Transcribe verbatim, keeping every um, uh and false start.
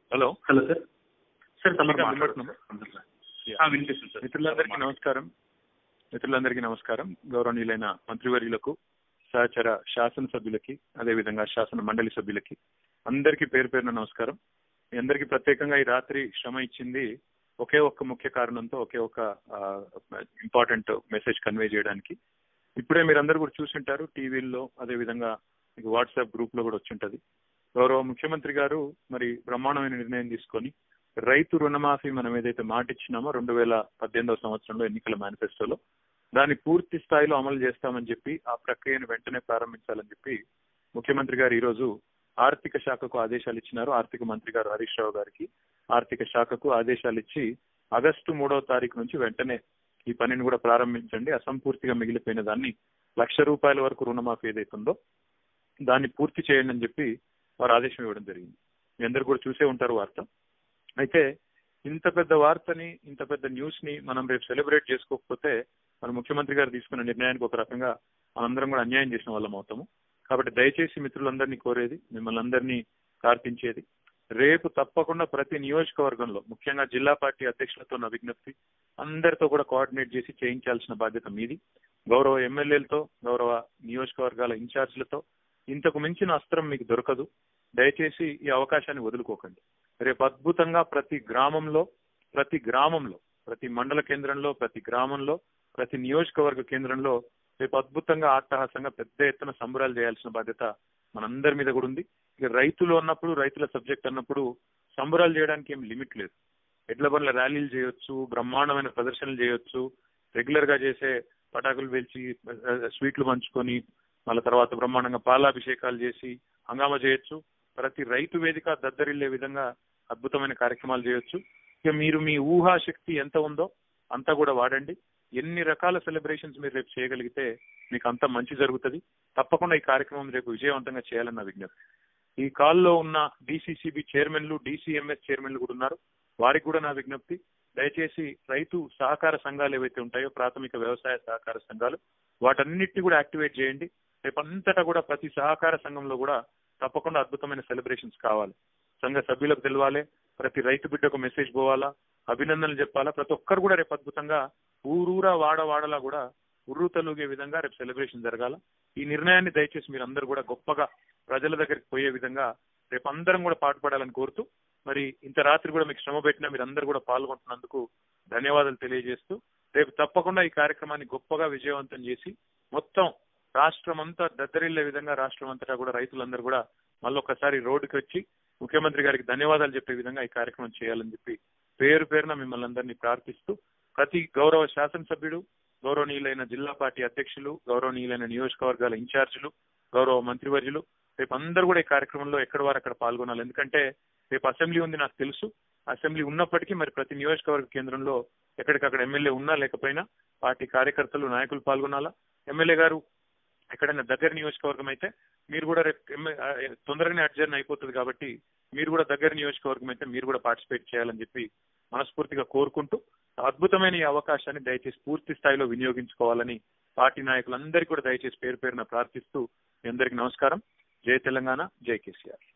Hello hello sir sir తమరు వినిపిస్తుంది sir. మిత్రులందరికీ నమస్కారం మిత్రులందరికీ నమస్కారం గౌరవనీయులైన మంత్రివర్యులకు, సహచర శాసనసభ్యులకి, అదేవిధంగా శాసన మండలి సభ్యులకి అందరికీ పేరు పేరున నమస్కారం. మీ అందరికీ ప్రత్యేకంగా ఈ రాత్రి శ్రమ ఇచ్చింది ఒకే ఒక్క ముఖ్య కారణంతో, ఒకే ఒక ఇంపార్టెంట్ మెసేజ్ కన్వే చేయడానికి. ఇప్పుడే మీరందరూ కూడా చూసింటారు టీవీల్లో, అదేవిధంగా మీకు వాట్సాప్ గ్రూప్ లో కూడా వచ్చింటది. గౌరవ ముఖ్యమంత్రి గారు మరి బ్రహ్మాండమైన నిర్ణయం తీసుకొని రైతు రుణమాఫీ మనం ఏదైతే మాట ఇచ్చినామో రెండు వేల పద్దెనిమిదవ సంవత్సరంలో ఎన్నికల మేనిఫెస్టోలో దాన్ని పూర్తి స్థాయిలో అమలు చేస్తామని చెప్పి ఆ ప్రక్రియను వెంటనే ప్రారంభించాలని చెప్పి ముఖ్యమంత్రి గారు ఈ రోజు ఆర్థిక శాఖకు ఆదేశాలు ఇచ్చినారు. ఆర్థిక మంత్రి గారు హరీష్ రావు గారికి ఆర్థిక శాఖకు ఆదేశాలు ఇచ్చి ఆగస్టు మూడవ తారీఖు నుంచి వెంటనే ఈ పనిని కూడా ప్రారంభించండి, అసంపూర్తిగా మిగిలిపోయిన దాన్ని లక్ష రూపాయల వరకు రుణమాఫీ ఏదైతుందో దాన్ని పూర్తి చేయండి అని చెప్పి వారు ఆదేశం ఇవ్వడం జరిగింది. మీ అందరు కూడా చూసే ఉంటారు వార్త. అయితే ఇంత పెద్ద వార్తని, ఇంత పెద్ద న్యూస్ ని మనం రేపు సెలబ్రేట్ చేసుకోకపోతే మన ముఖ్యమంత్రి గారు తీసుకున్న నిర్ణయానికి ఒక రకంగా మనందరం కూడా అన్యాయం చేసిన వాళ్ళం అవుతాము. కాబట్టి దయచేసి మిత్రులందరినీ కోరేది, మిమ్మల్ని అందరినీ ప్రార్థించేది, రేపు తప్పకుండా ప్రతి నియోజకవర్గంలో ముఖ్యంగా జిల్లా పార్టీ అధ్యక్షులతో నా విజ్ఞప్తి, అందరితో కూడా కోఆర్డినేట్ చేసి చేయించాల్సిన బాధ్యత మీది. గౌరవ ఎమ్మెల్యేలతో, గౌరవ నియోజకవర్గాల ఇన్ఛార్జీలతో ఇంతకు మించిన అస్త్రం మీకు దొరకదు. దయచేసి ఈ అవకాశాన్ని వదులుకోకండి. రేపు అద్భుతంగా ప్రతి గ్రామంలో ప్రతి గ్రామంలో ప్రతి మండల కేంద్రంలో, ప్రతి గ్రామంలో, ప్రతి నియోజకవర్గ కేంద్రంలో రేపు అద్భుతంగా అట్టహాసంగా పెద్ద ఎత్తున సంబరాలు చేయాల్సిన బాధ్యత మనందరి మీద కూడా ఉంది. ఇక రైతులు అన్నప్పుడు, రైతుల సబ్జెక్ట్ అన్నప్పుడు సంబరాలు చేయడానికి ఏం లిమిట్ లేదు. ఎడ్ల బండ్ల ర్యాలీలు చేయొచ్చు, బ్రహ్మాండమైన ప్రదర్శనలు చేయొచ్చు, రెగ్యులర్ గా చేసే పటాకులు పేల్చి స్వీట్లు పంచుకొని మళ్ళీ తర్వాత బ్రహ్మాండంగా పాలాభిషేకాలు చేసి హంగామా చేయొచ్చు. ప్రతి రైతు వేదిక దద్దరిల్లే విధంగా అద్భుతమైన కార్యక్రమాలు చేయొచ్చు. ఇక మీరు మీ ఊహాశక్తి ఎంత ఉందో అంతా కూడా వాడండి. ఎన్ని రకాల సెలబ్రేషన్స్ మీరు రేపు చేయగలిగితే మీకు అంత మంచి జరుగుతుంది. తప్పకుండా ఈ కార్యక్రమం రేపు విజయవంతంగా చేయాలన్న విజ్ఞప్తి. ఈ కాల్లో ఉన్న డిసిసిబి చైర్మన్లు, డిసిఎంఎస్ చైర్మన్లు కూడా ఉన్నారు. వారికి కూడా నా విజ్ఞప్తి, దయచేసి రైతు సహకార సంఘాలు ఏవైతే ఉంటాయో, ప్రాథమిక వ్యవసాయ సహకార సంఘాలు, వాటన్నిటిని కూడా యాక్టివేట్ చేయండి. రేపంతటా కూడా ప్రతి సహకార సంఘంలో కూడా తప్పకుండా అద్భుతమైన సెలబ్రేషన్స్ కావాలి. సంఘ సభ్యులకు తెలవాలి, ప్రతి రైతు బిడ్డకు మెసేజ్ పోవాలా, అభినందనలు చెప్పాలా. ప్రతి ఒక్కరు కూడా రేపు అద్భుతంగా ఊరూరా వాడ వాడలా కూడా ఉర్రు తలుగే విధంగా రేపు సెలబ్రేషన్ జరగాల. ఈ నిర్ణయాన్ని దయచేసి మీరు అందరూ కూడా గొప్పగా ప్రజల దగ్గరికి పోయే విధంగా రేపు అందరం కూడా పాటుపడాలని కోరుతూ, మరి ఇంత రాత్రి కూడా మీకు శ్రమ పెట్టినా మీరు అందరూ కూడా పాల్గొంటున్నందుకు ధన్యవాదాలు తెలియజేస్తూ, రేపు తప్పకుండా ఈ కార్యక్రమాన్ని గొప్పగా విజయవంతం చేసి మొత్తం రాష్ట్రం అంతా దద్దరిల్లే విధంగా రాష్ట్రం అంతటా కూడా రైతులందరూ కూడా మళ్ళొక్కసారి రోడ్డుకి వచ్చి ముఖ్యమంత్రి గారికి ధన్యవాదాలు చెప్పే విధంగా ఈ కార్యక్రమం చేయాలని చెప్పి పేరు పేరున మిమ్మల్ని అందరినీ ప్రార్థిస్తూ, ప్రతి గౌరవ శాసనసభ్యుడు, గౌరవనీయులైన జిల్లా పార్టీ అధ్యక్షులు, గౌరవనీయులైన నియోజకవర్గాల ఇన్ఛార్జీలు, గౌరవ మంత్రివర్యులు రేపు అందరూ కూడా ఈ కార్యక్రమంలో ఎక్కడ వారు అక్కడ పాల్గొనాలి. ఎందుకంటే రేపు అసెంబ్లీ ఉంది, నాకు తెలుసు. అసెంబ్లీ ఉన్నప్పటికీ మరి ప్రతి నియోజకవర్గ కేంద్రంలో ఎక్కడికక్కడ ఎమ్మెల్యే ఉన్నా లేకపోయినా పార్టీ కార్యకర్తలు, నాయకులు పాల్గొనాలా. ఎమ్మెల్యే గారు ఎక్కడైనా దగ్గర నియోజకవర్గం అయితే మీరు కూడా రేపు తొందరగానే అడ్జర్న్ అయిపోతుంది కాబట్టి మీరు కూడా దగ్గర నియోజకవర్గం అయితే మీరు కూడా పార్టిసిపేట్ చేయాలని చెప్పి మనస్ఫూర్తిగా కోరుకుంటూ, అద్భుతమైన ఈ అవకాశాన్ని దయచేసి పూర్తి స్థాయిలో వినియోగించుకోవాలని పార్టీ నాయకులందరికీ కూడా దయచేసి పేరు పేరున ప్రార్థిస్తూ మీ అందరికీ నమస్కారం. జై తెలంగాణ, జై కేసీఆర్.